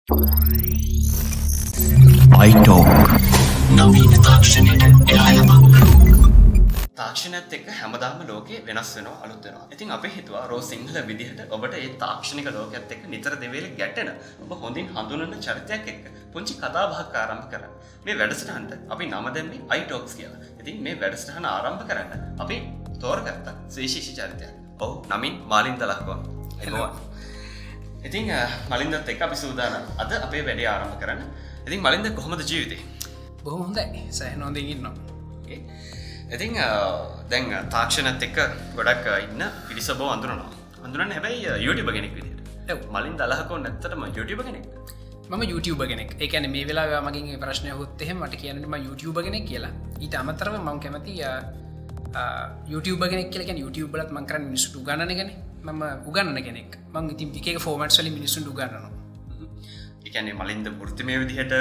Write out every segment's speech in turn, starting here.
iTalk නවීන තාක්ෂණයට එයායමක්. තාක්ෂණයත් එක්ක හැමදාම ලෝකේ වෙනස් වෙනවා අලුත් වෙනවා. ඉතින් අපි හිතුවා රෝ සිංහල විදිහට ඔබට මේ තාක්ෂණික ලෝකයේත් එක්ක නිතර දෙවේලේ ගැටෙන ඔබ හොඳින් හඳුනන චරිතයක් එක්ක පුංචි කතා බහක් ආරම්භ කරන්න. මේ වැඩසටහනට අපි නම දැම්මේ iTalks කියලා. ඉතින් මේ වැඩසටහන ආරම්භ කරන්න අපි තෝරගත්ත විශේෂ චරිතයක්. ඔව් නමින් මාලින්ද ලක්කොන්. එනවා. ඉතින් මලින්දත් එක්ක අපි සූදානම් අද අපේ වැඩේ ආරම්භ කරන්න. ඉතින් මලින්ද කොහොමද ජීවිතේ? බොහොම හොඳයි. සෑහෙන හොඳින් ඉන්නවා. ඉතින් දැන් තාක්ෂණත් එක්ක ගොඩක් ඉන්න පිරිස බව අඳුරනවා. අඳුරන්නේ හැබැයි YouTube කෙනෙක් විදිහට. ඔව්. මලින්ද අලහකෝන් ඇත්තටම YouTube කෙනෙක්. මම YouTuber කෙනෙක්. ඒ කියන්නේ මේ වෙලාවේ මගෙන් මේ ප්‍රශ්නය අහුවොත් එහෙම මට කියන්න මම YouTuber කෙනෙක් කියලා. ඊට අමතරව මම කැමති YouTuber කෙනෙක් කියලා කියන්නේ YouTube වලත් මම කරන්නේ මිනිස්සුන්ට උගන්වන එකනේ. මම උගන්වන කෙනෙක්. මම ඉතින් එක එක ෆෝමැට්ස් වලින් මිනිස්සුන්ට උගන්වනවා. ඒ කියන්නේ මලින්ද වෘත්තිමය විදිහට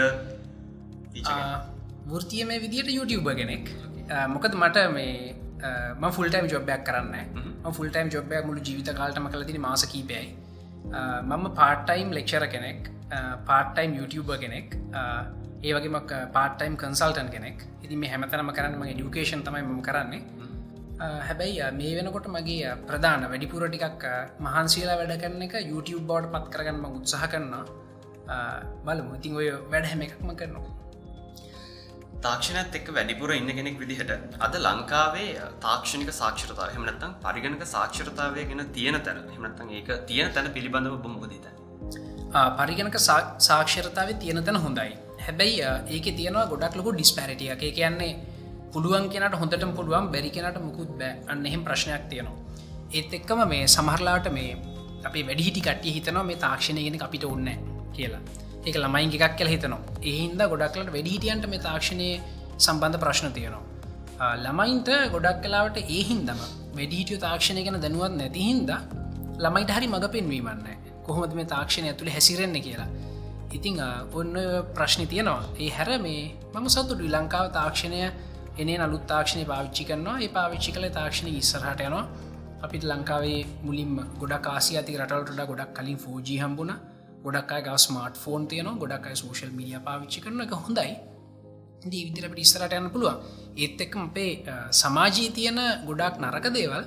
වෘත්තිමය විදිහට YouTuber කෙනෙක්. මොකද මට මේ මම ෆුල් ටයිම් ජොබ් එකක් කරන්නේ. මම ෆුල් ටයිම් ජොබ් එකක් මුළු ජීවිත කාලෙටම කරලා තියෙන්නේ මාස කිහිපයයි. මම පාර්ට් ටයිම් ලෙක්චරර් කෙනෙක්, පාර්ට් ටයිම් YouTuber කෙනෙක්, ඒ වගේම පාර්ට් ටයිම් කන්සල්ටන්ට් කෙනෙක්. ඉතින් මේ හැමතැනම කරන්නේ මම এডুকেෂන් තමයි මම කරන්නේ. හැබැයි මේ වෙනකොට මගේ ප්‍රධාන වැඩිපුර ටිකක් මහන්සියලා වැඩ කරන එක YouTube බවට පත් කරගන්න මම උත්සාහ කරනවා. බලමු. ඉතින් ඔය වැඩ හැම එකක්ම කරනවා. තාක්ෂණයත් එක්ක වැඩිපුර ඉන්න කෙනෙක් විදිහට අද ලංකාවේ තාක්ෂණික සාක්ෂරතාවය එහෙම නැත්නම් පරිගණක සාක්ෂරතාවය ගැන තියෙන තැන එහෙම නැත්නම් ඒක තියෙන තැන පිළිබඳව ඔබ මොකද හිතන්නේ? පරිගණක සාක්ෂරතාවය තියෙන තැන හොඳයි. හැබැයි ඒකේ තියෙනවා ගොඩක් ලොකු ඩිස්පැරිටි එකක්. ඒ කියන්නේ පුළුවන් කෙනාට හොඳටම පුළුවන්, බැරි කෙනාට මුකුත් බෑ. අන්න එහෙම ප්‍රශ්නයක් තියෙනවා. ඒත් එක්කම මේ සමහරලාට මේ අපේ වැඩිහිටි කට්ටිය හිතනවා මේ තාක්ෂණය කියන එක අපිට ඕනේ නැහැ කියලා. ඒක ළමයින් එකක් කියලා හිතනවා. ඒ හින්දා ගොඩක්ලට වැඩිහිටියන්ට මේ තාක්ෂණයේ සම්බන්ධ ප්‍රශ්න තියෙනවා. ළමයින්ට ගොඩක් වෙලාවට ඒ හින්දාම වැඩිහිටියෝ තාක්ෂණය ගැන දැනුවත් නැති හින්දා ළමයිට හරි මඟ පෙන්වීමක් නැහැ. කොහොමද මේ තාක්ෂණය ඇතුලේ හැසිරෙන්නේ කියලා. ඉතින් ඔන්න ප්‍රශ්නේ තියෙනවා. ඒ හැර මේ මම සතුටුයි ලංකාව තාක්ෂණය එනේ අලුත් තාක්ෂණය පාවිච්චි කරනවා. ඒ පාවිච්චි කළේ තාක්ෂණය ඉස්සරහට යනවා. අපිට ලංකාවේ මුලින්ම ගොඩක් ආසියාතික රටවලට වඩා ගොඩක් කලින් 4G හම්බුණා. ගොඩක් අය ගාව ස්මාර්ට් ෆෝන් තියෙනවා. ගොඩක් අය සෝෂල් මීඩියා පාවිච්චි කරන එක හොඳයි. ඉතින් මේ විදිහට අපිට ඉස්සරහට යන්න පුළුවන්. ඒත් එක්කම අපේ සමාජයේ තියෙන ගොඩක් නරක දේවල්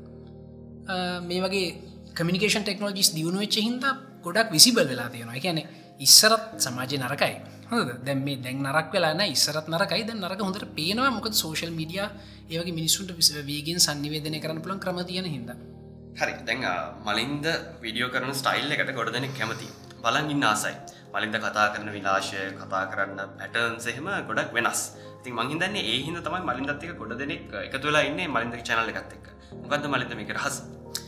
මේ වගේ කමියුනිකේෂන් ටෙක්නොලොජිස් දියුණු වෙච්ච හින්දා ගොඩක් විසිබල් වෙලා තියෙනවා. ඒ කියන්නේ ඉස්සරත් සමාජයේ නරකයි. හරිද? දැන් මේ දැන් නරක වෙලා නැහැ. ඉස්සරත් නරකයි. දැන් නරක හොඳට පේනවා. මොකද සෝෂල් මීඩියා ඒ වගේ මිනිස්සුන්ට වේගෙන් sannivedanaya කරන්න පුළුවන් ක්‍රම තියෙන හින්දා. හරි. දැන් මලින්ද වීඩියෝ කරන ස්ටයිල් එකට ගොඩ දෙනෙක් කැමතියි. බලන් ඉන්න ආසයි. මලින්ද කතා කරන විලාශය, කතා කරන්න පැටර්න්ස් එහෙම ගොඩක් වෙනස්. ඉතින් මං හිතන්නේ ඒ හින්දා තමයි මලින්දත් එක්ක ගොඩ දෙනෙක් එකතු වෙලා ඉන්නේ මලින්දගේ channel එකත් එක්ක. මොකද්ද මලින්ද මේකේ රහස?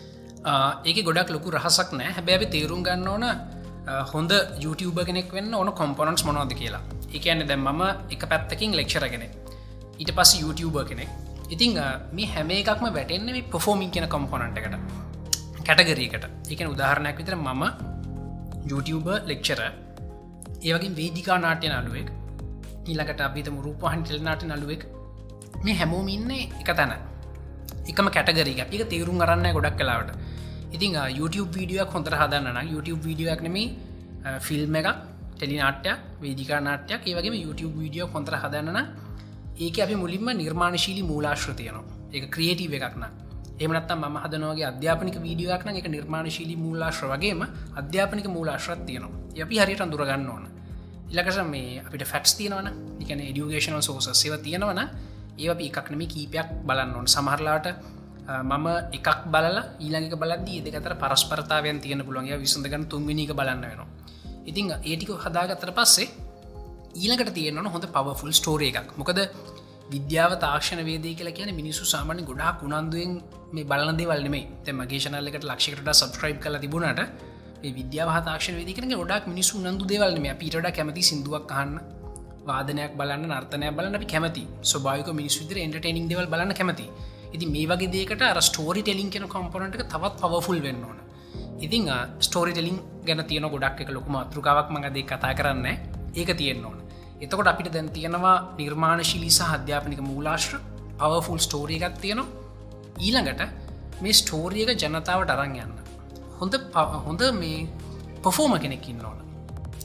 ඒකේ ගොඩක් ලොකු රහසක් නැහැ. හැබැයි අපි තේරුම් ගන්න ඕන හොඳ YouTuber කෙනෙක් වෙන්න ඕන components මොනවද කියලා. ඒ කියන්නේ දැන් මම එක පැත්තකින් lecturer කෙනෙක්. ඊට පස්සේ YouTuber කෙනෙක්. ඉතින් මේ හැම එකක්ම වැටෙන්නේ මේ performing කියන component එකට. category එකට. ඒ කියන්නේ උදාහරණයක් විදිහට මම YouTuber lecturer, ඒ වගේ වේදිකා නාට්‍ය නළුවෙක්, ඊළඟට අපි හිතමු රූපවාහිනී ටෙලි නාට්‍ය නළුවෙක්. මේ හැමෝම ඉන්නේ එක තැන. එකම කැටගරි එකක්. ඒක තේරුම් ගන්න නැහැ ගොඩක් වෙලාවට. ඉතින් YouTube වීඩියෝ එකක් හොඳට හදන්න නම් YouTube වීඩියෝ එකක් නෙමෙයි ෆිල්ම් එකක්, ටෙලි නාට්‍යයක්, වේදිකා නාට්‍යයක්, ඒ වගේම YouTube වීඩියෝ එක හොඳට හදන්න නම් ඒකේ අපි මුලින්ම නිර්මාණශීලී මූලාශ්‍ර තියෙනවා. ඒක ක්‍රියේටිව් එකක් නම්. එහෙම නැත්නම් මම හදනවා වගේ අධ්‍යාපනික වීඩියෝ එකක් නම් ඒක නිර්මාණශීලී මූලාශ්‍ර වගේම අධ්‍යාපනික මූලාශ්‍රත් තියෙනවා. ඒ අපි හරියට අඳුර ගන්න ඕන. ඊළඟට මේ අපිට ෆැක්ට්ස් තියෙනවනේ. ඒ කියන්නේ এডুকেෂනල් සෝසස් ඒවා තියෙනවනේ. ඒවා අපි එකක් නෙමෙයි කීපයක් බලන්න ඕන. සමහරලාට මම එකක් බලලා ඊළඟ එක බලද්දී ඒ දෙක අතර පරස්පරතාවයන් තියෙන්න පුළුවන්. ඒවා විසඳ ගන්න තුන්වෙනි එක බලන්න වෙනවා. ඉතින් ඒ ටික හදාගත්තට පස්සේ ඊළඟට තියෙන්න ඕන හොඳ පවර්ෆුල් ස්ටෝරි එකක්. මොකද විද්‍යාව තාක්ෂණ වේදේ කියලා කියන්නේ මිනිස්සු සාමාන්‍යයෙන් ගොඩාක් උනන්දුවෙන් මේ බලන දේවල් නෙමෙයි. දැන් මගේ channel එකට ලක්ෂයකට වඩා subscribe කරලා තිබුණාට මේ විද්‍යාව හා තාක්ෂණ වේදේ කියන එක ගොඩාක් මිනිස්සු උනන්දු දේවල් නෙමෙයි. අපි ඊට වඩා කැමති සින්දුවක් අහන්න, වාදනයක් බලන්න, නර්තනයක් බලන්න අපි කැමති. ස්වභාවික මිනිස්සු විතර entertaining දේවල් බලන්න කැමති. ඉතින් මේ වගේ දෙයකට අර ස්ටෝරි ටෙලිං කියන කම්පොනන්ට් එක තවත් පවර්ෆුල් වෙන්න ඕන. ඉතින් ස්ටෝරි ටෙලිං ගැන තියෙන ගොඩක් එක ලොකු මාතෘකාවක් මම අද කතා කරන්නේ. ඒක තියෙන්න ඕන. එතකොට අපිට දැන් තියෙනවා නිර්මාණශීලී සහ අධ්‍යාපනික මූලාශ්‍ර, පවර්ෆුල් ස්ටෝරි එකක් තියෙනවා. ඊළඟට මේ ස්ටෝරි එක ජනතාවට අරන් යන්න හොඳ මේ පර්ෆෝමර් කෙනෙක් ඉන්න ඕන.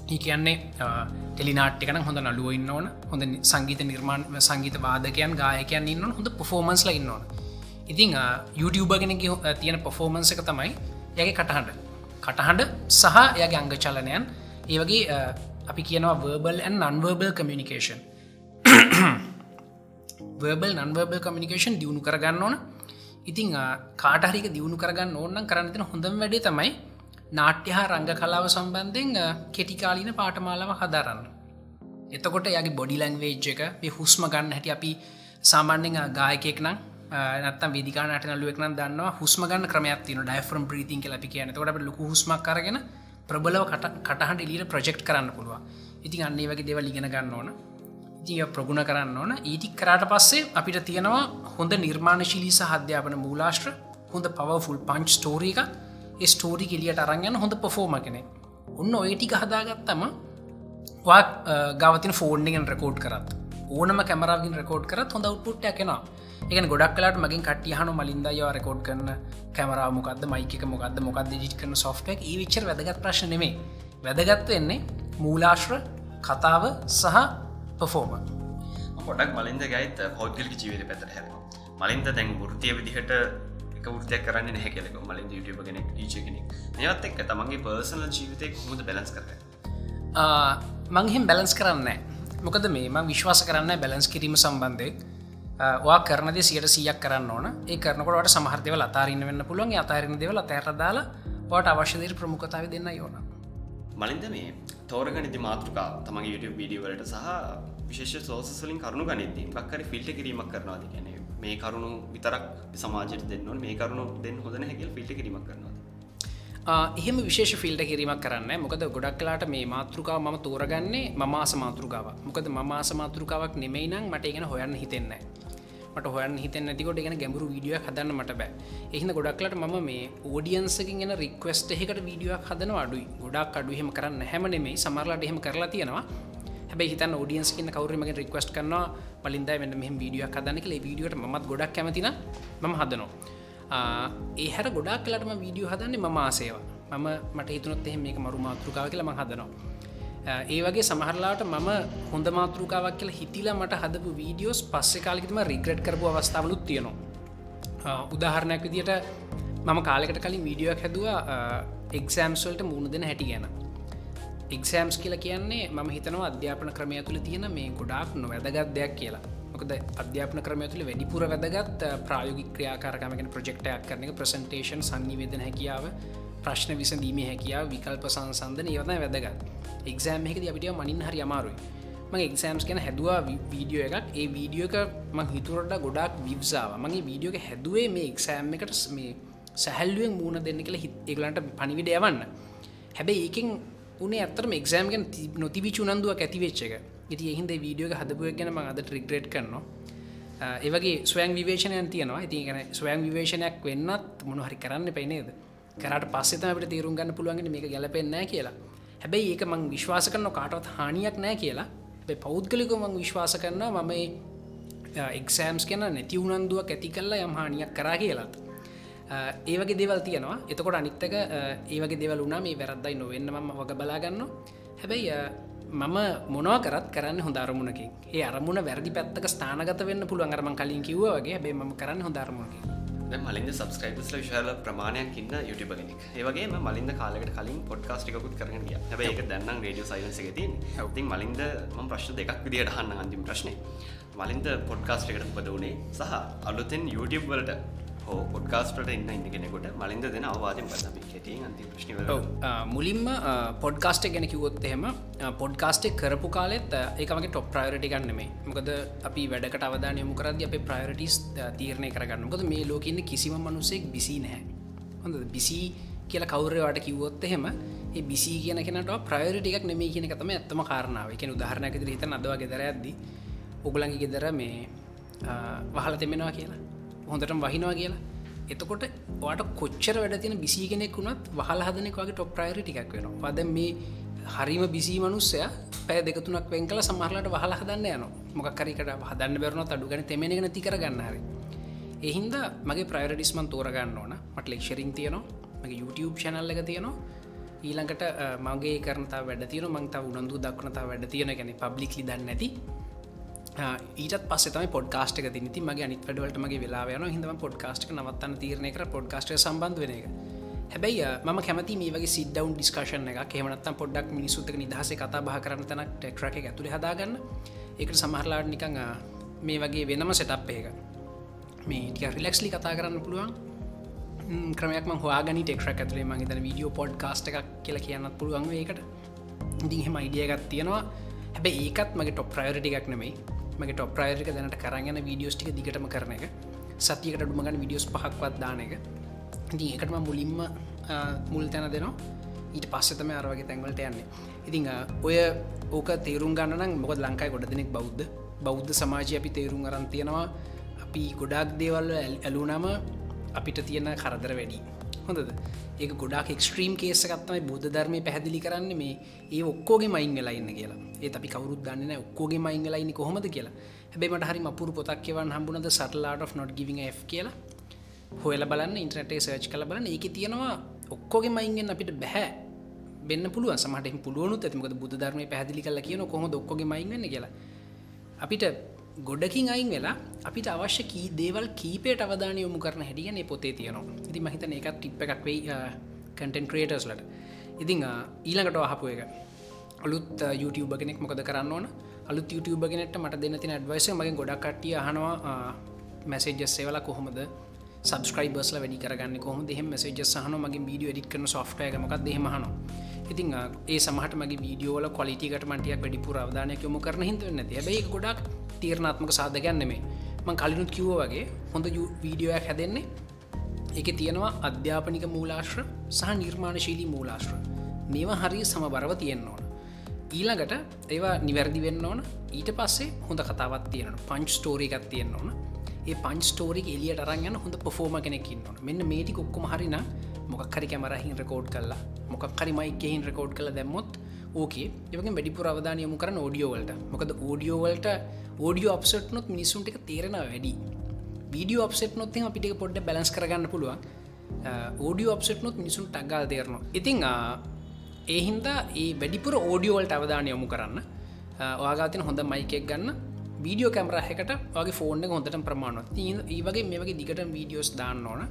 ඒ කියන්නේ ටෙලිනාට්ටිකන හොඳ නළුව ඉන්න ඕන හොඳ සංගීත නිර්මාණ සංගීත වාදකයන් ගායකයන් ඉන්න හොඳ පොෆෝමන්ස් ල ඉන්න ඕන ඉතිං YouTube ගෙන තියෙන පොෆෝමන්ස එක තමයි යගේ කටහඬ සහ යගේ අංග චලනයන් ඒ වගේ අපි කියනවා verbal and non-verbal communication verbal non-verbal communication දියුණු කරගන්න ඕන ඉතිං කාටහරික දියුණු කරගන්න ඕන්න කරන්න තින හොඳම වැඩේ තමයි නාට්‍ය හා රංග කලාව සම්බන්ධයෙන් කෙටිකාලීන පාඨමාලාව හදාරන්න එතකොට යගේ බොඩි ලැන්ග්වේජ් එක මේ හුස්ම ගන්න හැටි අපි සාමාන්‍යයෙන් ගායකයෙක් නම් නැත්තම් වේදිකා නාට්‍ය නළුවෙක් නම් දන්නවා හුස්ම ගන්න ක්‍රමයක් තියෙනවා ඩයෆ්‍රම් බ්‍රීතිං කියලා අපි කියන්නේ. එතකොට අපිට ලොකු හුස්මක් අරගෙන ප්‍රබලව කටහඬ එළියට ප්‍රොජෙක්ට් කරන්න පුළුවන්. ඉතින් අන්න ඒ වගේ දේවල් ඉගෙන ගන්න ඕන. ඉතින් ඒක ප්‍රගුණ කරන්න ඕන. ඊටික් කරාට පස්සේ අපිට තියෙනවා හොඳ නිර්මාණශීලී සහ අධ්‍යාපන මූලාශ්‍ර, හොඳ පවර්ෆුල් පන්ච් ස්ටෝරි එකක්. ඒ ස්ටෝරි එක එළියට අරන් යන හොඳ පර්ෆෝමර් කෙනෙක්. ඔන්න ඔය ටික හදාගත්තම ඔයා ගාව තියෙන ෆෝන් එකෙන් රෙකෝඩ් කරත් ඕනම කැමරාවකින් රෙකෝඩ් කරත් හොඳ අවුට්පුට් එකක් එනවා. ඒකන ගොඩක් කලාට මගින් කට්ටිය අහනවා මලින්ද අයියව රෙකෝඩ් කරන කැමරාව මොකද්ද මයික් එක මොකද්ද එඩිට් කරන සොෆ්ට්වෙයාර් එක. ඊ විචාර වැදගත් ප්‍රශ්න නෙමෙයි. වැදගත් වෙන්නේ මූලාශ්‍ර, කතාව සහ පර්ෆෝමර්. පොඩක් මලින්ද ගයිත් පෞද්ගලික ජීවිතය පැත්තට හැරෙනවා. මලින්ද දැන් වෘත්තීය විදිහට එක වෘත්තියක් කරන්නේ නැහැ කියලා කිව්වා. මලින්ද YouTuber කෙනෙක්, DJ කෙනෙක්. මේවත් එක්ක තමන්ගේ පර්සනල් ජීවිතේ කොහොමද බැලන්ස් කරන්නේ? මං එහෙම බැලන්ස් කරන්නේ නැහැ. මොකද මේ මං විශ්වාස කරන්නේ බැලන්ස් කිරීම සම්බන්ධයෙන් ඔයා කරන දේ 100% කරන්න ඕන. ඒ කරනකොට ඔයාලට සමහර දේවල් අතාරින්න වෙන්න පුළුවන්. ඒ අතාරින්න දේවල් අතහැරලා දාලා ඔයාලට අවශ්‍ය දේට ප්‍රමුඛතාවය දෙන්නයි ඕන. මලින්ද මේ තෝරගන්න ඉදි මාතෘකා තමන්ගේ YouTube වීඩියෝ වලට සහ විශේෂ සෝසස් වලින් කරුණු ගනිද්දී මොකක් හරි ෆිල්ටර් කිරීමක් කරනවාද කියන්නේ මේ කරුණු විතරක් සමාජයට දෙන්න ඕනේ මේ කරුණු දෙන්න හොඳ නැහැ කියලා ෆිල්ටර් කිරීමක් කරනවාද? එහෙම විශේෂ ෆිල්ටර් කිරීමක් කරන්නේ නැහැ. මොකද ගොඩක් වෙලාට මේ මාතෘකාව මම තෝරගන්නේ මම ආස මාතෘකාවක්. මොකද මම ආස මාතෘකාවක් නෙමෙයි නම් මට ඒක හොයන්න හිතෙන්නේ නැහැ. මට හොයන්න හිතෙන්නේ නැතිකොට ඒක ගැඹුරු වීඩියෝ එකක් හදන්න මට බෑ. ඒ හින්දා ගොඩක් වෙලාට මම මේ ඔඩියන්ස් එකකින් එන රික්වෙස්ට් එකකට වීඩියෝ එකක් හදනවා අඩුයි. ගොඩක් අඩුයි. එහෙම කරන්නේ නැහැම නෙමෙයි. සමහරලාට එහෙම කරලා තියෙනවා. හැබැයි හිතන්න ඔඩියන්ස් එකකින් කවුරු මගෙන් රික්වෙස්ට් කරනවා මලින්දයි මෙන්න මෙහෙම වීඩියෝ එකක් හදන්න කියලා. ඒ වීඩියෝට මමත් ගොඩක් කැමති නම් මම හදනවා. ඒ හැර ගොඩක් වෙලාට මම වීඩියෝ හදන්නේ මම ආසේවා. මට හිතුනොත් එහෙම මේක මරු මාතෘකාවක් කියලා මම හදනවා. ඒ වගේ සමහරලාට මම හොඳ මාතෘකාවක් කියලා හිතිලා මට හදපු වීඩියෝස් පස්සේ කාලෙකදී මම රිග්‍රෙට් කරපු අවස්ථාවලුත් තියෙනවා. උදාහරණයක් විදියට මම කාලෙකට කලින් වීඩියෝ එකක් හැදුවා එක්සෑම්ස් වලට මුහුණ දෙන හැටි ගැන. එක්සෑම්ස් කියලා කියන්නේ මම හිතනවා අධ්‍යාපන ක්‍රමය තුළ තියෙන මේ ගොඩාක් නොවැදගත් දෙයක් කියලා. මොකද අධ්‍යාපන ක්‍රමය තුළ වැඩිපුර වැදගත් ප්‍රායෝගික ක්‍රියාකාරකම් කියන ප්‍රොජෙක්ට් එකක් කරන එක, ප්‍රසන්ටේෂන්, සංනිවේදන හැකියාව, ප්‍රශ්න විසඳීමේ හැකියාව, විකල්ප සංසන්දන ඒවා තමයි වැදගත්. එක්සෑම් එකකදී අපිට මනින්න හරි අමාරුයි. මම එක්සෑම්ස් ගැන හැදුවා වීඩියෝ එකක්. ඒ වීඩියෝ එක මම හිතුවට ගොඩාක් views ආවා. මම මේ වීඩියෝ එක හැදුවේ මේ එක්සෑම් එකට මේ සැහැල්ලුවෙන් මුණ දෙන්න කියලා ඒගොල්ලන්ට පණිවිඩ යවන්න. හැබැයි ඒකෙන් උනේ ඇත්තටම එක්සෑම් ගැන නොතිබිච්ච උනන්දුවක් ඇති වෙච්ච එක. ඉතින් ඒ හින්දා වීඩියෝ එක හදපු එක ගැන මම අදට රිග්‍රෙට් කරනවා. ඒ වගේ ස්වයං විවේචනයන් තියෙනවා. ඉතින් ඒ කියන්නේ ස්වයං විවේචනයක් වෙන්නත් මොන හරි කරන්න එපයි නේද? කරාට පස්සේ තමයි අපිට තීරුම් ගන්න පුළුවන් මේක ගැලපෙන්නේ නැහැ කියලා. හැබැයි ඒක මම විශ්වාස කරනවා කාටවත් හානියක් නැහැ කියලා. හැබැයි පෞද්ගලිකව මම විශ්වාස කරනවා මම මේ එක්සෑම්ස් ගැන නැති උනන්දුවක් ඇති කළා යම් හානියක් කරා කියලා. ඒ වගේ දේවල් තියෙනවා. එතකොට අනිත් එක ඒ වගේ දේවල් වුණා මේ වැරද්දයි නොවෙන්න මම වග බලා ගන්නවා. හැබැයි මම මොනවා කරත් කරන්නේ හොඳ අරමුණකින්. ඒ අරමුණ වැරදි පැත්තක ස්ථානගත වෙන්න පුළුවන්. අර මම කලින් කිව්වා වගේ. හැබැයි මම කරන්නේ හොඳ අරමුණකින්. දැන් මලින්ද සබ්ස්ක්‍රයිබර්ස්ලා විශාල ප්‍රමාණයක් ඉන්න YouTuber කෙනෙක්. ඒ වගේම මලින්ද කාලයකට කලින් පොඩ්කාස්ට් එකකුත් කරගෙන ගියා. හැබැයි ඒක දැන් නම් රේඩියෝ සයිලන්ස් එකේ තියෙන්නේ. ඉතින් මලින්ද මම ප්‍රශ්න දෙකක් විදියට අහන්න අන්තිම ප්‍රශ්නේ. මලින්ද පොඩ්කාස්ට් එකට උපදවුනේ සහ අලුතෙන් YouTube වලට හෝ පොඩ්කාස්ට් වලට ඉන්න කෙනෙකුට මලින්ද දෙන අවවාදය මොකක්ද? අපි කෙටියෙන් අන්තිම ප්‍රශ්නේ වලට. ඔව් මුලින්ම පොඩ්කාස්ට් එක ගැන කිව්වොත් එහෙම පොඩ්කාස්ට් එක කරපු කාලෙත් ඒක මගේ টොප් ප්‍රයොරිටි එකක් නෙමෙයි. මොකද අපි වැඩකට අවධානය යොමු කරද්දී අපේ ප්‍රයොරිටිස් තීරණය කරගන්න. මොකද මේ ලෝකේ ඉන්න කිසිම මිනිසෙක් බිසි නැහැ. හොඳද? බිසි කියලා කවුරු හරි කිව්වොත් එහෙම ඒ බිසි කියන කෙනාට ප්‍රයොරිටි එකක් නෙමෙයි කියන එක තමයි ඇත්තම කාරණාව. ඒ කියන්නේ උදාහරණයක් විදිහට හිතන්න අද වගේ ගෙදර යද්දී ඔයගොල්ලන්ගේ ගෙදර මේ වහලා තෙමෙනවා කියලා. හොඳටම වහිනවා කියලා. එතකොට ඔයාට කොච්චර වැඩ තියෙන බිසි කෙනෙක් වුණත් වහලා හදන එක වගේ টොප් ප්‍රයොරිටි එකක් වෙනවා. දැන් මේ හරීම බිසි මිනිස්සයා පැය දෙක තුනක් වෙන් කළා සමහරලාට වහලා හදන්න යනවා. මොකක් හරි එකට හදන්න බැරුණොත් අඩු ගන්න තෙමෙන එක නැති කරගන්න හරි. ඒ හින්දා මගේ ප්‍රයොරිටිස් මම තෝරගන්න ඕන. මට ලෙක්චරින් තියෙනවා. මගේ YouTube channel එක තියෙනවා. ඊළඟට මගේ කරනතා වැඩ තියෙන මංතාව උනන්දු දක්නතා වැඩ තියෙන ගැන පබ්ලික්ලි දන්න නැති ඊට පස්සේ පොඩ්කාස්ට් එක තිනිති මගේ අනිත් වැඩවලට මගේ වෙලාවයන හිදම පොඩ්කාස්ට් එක නවත්තන්න තීරණය කර පොඩ්කාස්ට් සම්බන්ධ වෙන එක හැබැයි මම කැමති මේ වගේ සිද්ඩවන් ඩිස්කශන එක කෙමනත්තම් පොඩ්ඩක් මිනිසුත්තක නිදහස කතා බහ කරන්න තැනක් ටෙක්ටරක ඇතුළ හදාගන්න ඒකට සමහරලාට නිකං මේ වගේ වෙනම සෙටප් එක මේ ටික රිලෙක්ස්ලි කතා කරන්න පුළුවන් ක්‍රමයක් හවාගනි ටෙක්ටරක් ඇතුලේ මගේ තන වීඩියෝ පොඩ්කාස්ට් එකක් කියලා කියන්නත් පුළුවන් ඒකට ඉතින් එහෙම අයිඩිය එකක් තියෙනවා හැබැයි ඒකත් මගේ ටොප් ප්‍රයොරිටි එකක් නෙමෙයි මගේ ටොප් ප්‍රයොරිටි එක දැනට කරන් යන වීඩියෝස් ටික දිගටම කරන එක සතියකට අඩුම ගන්න වීඩියෝස් 5ක්වත් දාන එක ඉතින් ඒකට මම මුලින්ම මුල් තැන දෙනවා ඊට පස්සේ තමයි අර වගේ තැන්වලට යන්නේ ඉතින් ඔය ඕක තේරුම් ගන්න නම් මොකද ලංකාවේ ගොඩ දෙනෙක් බෞද්ධ සමාජය අපි තේරුම් අරන් තියෙනවා අපි ගොඩාක් දේවල් ඇලුනම අපිට තියෙන කරදර වැඩි හොඳද ඒක ගොඩක් එක්ස්ට්‍රීම් කේස එකත්තමයි බුද්ධ ධර්මය පැහැදිලි කරන්න මේ ඒ ඔක්කෝගේ මයින් වෙලා ඉන්න කියලා ඒත් අපි කවුරුත් දන්නේ නැහැ ඔක්කෝගේ මයින් වෙලා ඉන්නේ කොහොමද කියලා හැබැයි මට හරිම අපූර්ව පොතක් කියවන්න හම්බුණාද Subtle Art of Not Giving a F කියලා හොයලා බලන්න ඉන්ටර්නෙට් එකේ සර්ච් කරලා බලන්න ඒකේ තියෙනවා ඔක්කොගේ මයින් වෙන්න අපිට බෑ වෙන්න පුළුවන් සමහරට එහෙම පුළුවනුත් ඇති මොකද බුද්ධ ධර්මයේ පැහැදිලි කරලා කියනවා කොහොමද ඔක්කොගේ මයින් වෙන්නේ කියලා අපිට ගොඩකින් අයින් වෙලා අපිට අවශ්‍ය කී දේවල් කීපයට අවධානය යොමු කරන හැටි ගැන පොතේ තියෙනවා. ඉතින් මම හිතන්නේ ඒකත් ටිප් එකක් වෙයි කන්ටෙන්ට් ක්‍රියේටර්ස්ලට. ඉතින් ඊළඟට අහපු එක අලුත් YouTuber කෙනෙක් මොකද කරන්න ඕන? අලුත් YouTuber කෙනෙක්ට මට දෙන්න තියෙන ඇඩ්වයිස් එක මගෙන් ගොඩක් කට්ටිය අහනවා මැසේජස් ඒවලා කොහොමද සබස්ක්‍රයිබර්ස්ලා වැඩි කරගන්නේ කොහොමද? එහෙම මැසේජස් අහනවා මගෙන් වීඩියෝ එඩිට් කරන software එක මොකක්ද එහෙම අහනවා. ඉතින් ඒ සමහරට මගේ වීඩියෝ වල quality එකට මම ටිකක් වැඩිපුර අවධානයක් යොමු කරන හින්දා වෙන්නේ නැති. හැබැයි ඒක ගොඩක් තීරණාත්මක සාධකයක් නෙමෙයි. මම කලිනුත් කිව්වා වගේ හොඳ වීඩියෝ එකක් හැදෙන්නේ ඒකේ තියෙනවා අධ්‍යාපනික මූලාශ්‍ර සහ නිර්මාණශීලී මූලාශ්‍ර. මේවා හරිය සමබරව තියෙන්න ඕන. ඊළඟට ඒවා නිවැරදි වෙන්න ඕන. ඊට පස්සේ හොඳ කතාවක් තියෙන්න ඕන. පංච් ස්ටෝරි එකක් තියෙන්න ඕන. ඒ පංච් ස්ටෝරි එක එළියට අරන් යන හොඳ පර්ෆෝමර් කෙනෙක් ඉන්න ඕන. මෙන්න මේ ටික ඔක්කොම හරි නම් මොකක් හරි කැමරාවකින් රෙකෝඩ් කරලා මොකක් හරි මයික් එකකින් රෙකෝඩ් කරලා දැම්මොත් ඕකේ. ඒ වගේම වැඩිපුර අවධානය යොමු කරන ඔඩියෝ වලට. මොකද ඔඩියෝ වලට ඔඩියෝ අප්සෙට් නොත් මිනිසුන්ට එක තේරෙනවා වැඩි. වීඩියෝ අප්සෙට් නොත් එහෙනම් අපිට ඒක පොඩ්ඩක් බැලන්ස් කරගන්න පුළුවන්. ඔඩියෝ අප්සෙට් නොත් මිනිසුන්ට ටග් ගාලා තේරෙනවා. ඉතින් ඒ හින්දා ඒ වැඩිපුර ඔඩියෝ වලට අවධානය යොමු කරන්න. ඔයාගා තියෙන හොඳ මයික් එකක් ගන්න. වීඩියෝ කැමරා එකකට ඔයාගේ ෆෝන් එක හොඳටම ප්‍රමාණවත්. ඉතින් මේ වගේ දිගටම වීඩියෝස් දාන්න ඕන.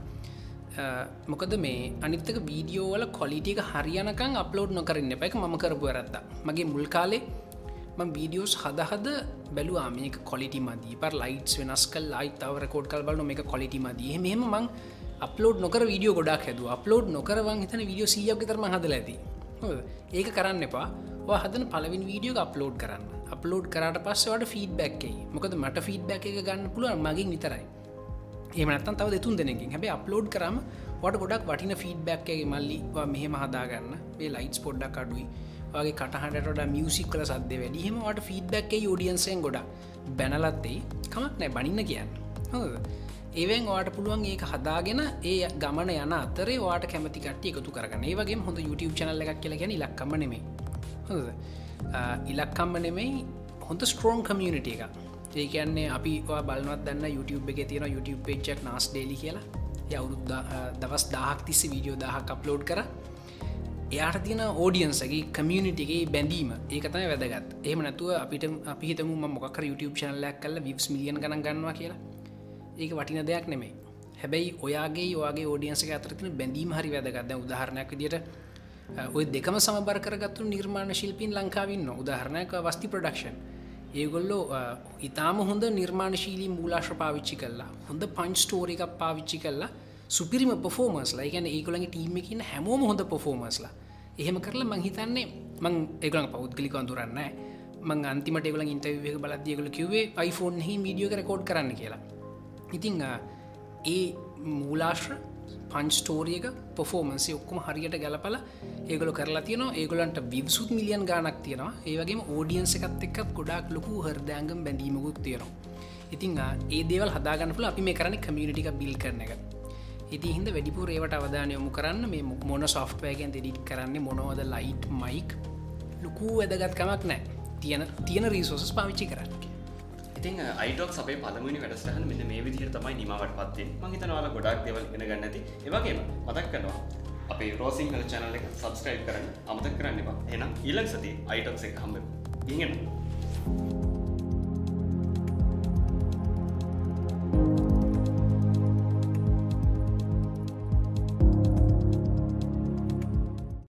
මොකද මේ අනිත් එක වීඩියෝ වල ක්වොලිටි එක හරියනකම් අප්ලෝඩ් නොකර ඉන්න එපා. ඒක මම කරපු වැරද්ද. මගේ මුල් කාලේ මම වීඩියෝස් හද බැලුවා මේක ක්වොලිටි මදි. පාර ලයිට්ස් වෙනස් කරලා ආයි තව රෙකෝඩ් කරලා බලනවා මේක ක්වොලිටි මදි. එහෙම මම අප්ලෝඩ් නොකර වීඩියෝ ගොඩක් හැදුවා. අප්ලෝඩ් නොකර වන් හිතන වීඩියෝ 100ක් විතර මම හදලා ඇති. හොඳද? ඒක කරන්න එපා. ඔයා හදන පළවෙනි වීඩියෝ එක අප්ලෝඩ් කරන්න. අප්ලෝඩ් කරාට පස්සේ ඔයාලට ෆීඩ්බැක් එයි. මොකද මට ෆීඩ්බැක් එක ගන්න පුළුවන් මගෙන් විතරයි. එහෙම නැත්නම් තව දෙතුන් දෙනෙක්ගෙන්. හැබැයි අප්ලෝඩ් කරාම ඔයාලට ගොඩක් වටින ෆීඩ්බැක් එකයි මල්ලි ඔයා මෙහෙම හදාගන්න. මේ ලයිට්ස් පොඩ්ඩක් අඩුයි. ඔයාගේ කටහඬට වඩා මියුසික් වල සද්ද වැඩි. එහෙම ඔයාලට ෆීඩ්බැක් එකයි ඔඩියන්ස් එකෙන් ගොඩක්. බැනලත් එයි. කමක් නැහැ බනින්න කියන්නේ. හොඳද? ඒවෙන් ඔයාලට පුළුවන් ඒක හදාගෙන ඒ ගමන යන අතරේ ඔයාලට කැමති කට්ටිය එකතු කරගන්න. ඒ වගේම හොඳ YouTube channel එකක් කියලා කියන්නේ ඉලක්කම්ම නෙමෙයි. හොඳද? ඉලක්කම්ම නෙමෙයි හොඳ ස්ට්‍රෝං කමියුනිටි එකක්. ඒ කියන්නේ අපි ඔයා බලනවත් දන්න YouTube එකේ තියෙන YouTube page එකක් Nas Daily කියලා. ඒ අවුරුදු දවස් 1000ක් තිස්සේ වීඩියෝ 1000ක් අප්ලෝඩ් කරා. එයාට තියෙන ඔඩියන්ස් එකේ කමියුනිටි එකේ බැඳීම ඒක තමයි වැදගත්. එහෙම නැතුව අපි හිතමු මම මොකක් හරි YouTube channel එකක් කරලා views මිලියන් ගණන් ගන්නවා කියලා. ඒක වටින දෙයක් නෙමෙයි. හැබැයි ඔයාගේ ඔඩියන්ස් එක අතර තියෙන බැඳීම හරි වැදගත්. දැන් උදාහරණයක් විදියට ඔය දෙකම සමබර කරගත්තු නිර්මාණ ශිල්පීන් ලංකාවේ ඉන්නවා. උදාහරණයක් වස්ති ප්‍රොඩක්ෂන්. ඒගොල්ලෝ ඉතාම හොඳ නිර්මාණශීලී මූලාශ්‍ර පාවිච්චි කළා. හොඳ පංච් ස්ටෝරි එකක් පාවිච්චි කළා. සුපිරිම පර්ෆෝමර්ස්ලා. ඒ කියන්නේ ඒගොල්ලන්ගේ ටීම් එකේ ඉන්න හැමෝම හොඳ පර්ෆෝමර්ස්ලා. එහෙම කරලා මං හිතන්නේ මං ඒගොල්ලන් පෞද්ගලිකව අඳුරන්නේ නැහැ. මං අන්තිමට ඒගොල්ලන් ඉන්ටර්විව් එක බලද්දී ඒගොල්ලෝ කිව්වේ iPhone එකකින් වීඩියෝ එක රෙකෝඩ් කරන්න කියලා. ඉතින් ඒ මූලාශ්‍ර පංච් ස්ටෝරි එක පර්ෆෝමන්ස් එක ඔක්කොම හරියට ගලපලා ඒගොල්ලෝ කරලා තියෙනවා. ඒගොල්ලන්ට views උත් මිලියන් ගාණක් තියෙනවා. ඒ වගේම ඔඩියන්ස් එකත් එක්ක ගොඩාක් ලොකු හෘදයාංගම බැඳීමකුත් තියෙනවා. ඉතින් ඒ දේවල් හදාගන්න පුළුවන්. අපි මේ කරන්නේ කමියුනිටි එකක් බිල්ඩ් කරන එක. ඉතින් හින්දා වැඩිපුර ඒවට අවධානය යොමු කරන්න. මේ මොන software එකෙන්ද edit කරන්නේ මොනවද light mic ලොකු වැදගත්කමක් නැහැ. තියෙන resources පාවිච්චි කරන්න. ඉතින් iTalks අපේ පළමුවෙනි වැඩසටහන මෙන්න මේ විදිහට තමයි නිමාවටපත් වෙන්නේ. මම හිතනවා ඔයාලා ගොඩාක් දේවල් ඉගෙන ගන්න ඇති. ඒ වගේම මතක් කරනවා අපේ රෝසිංහල channel එක subscribe කරන්න අමතක කරන්න එපා. එහෙනම් ඊළඟ සතියේ items එක හම්බෙමු. ගිහින් එන්න.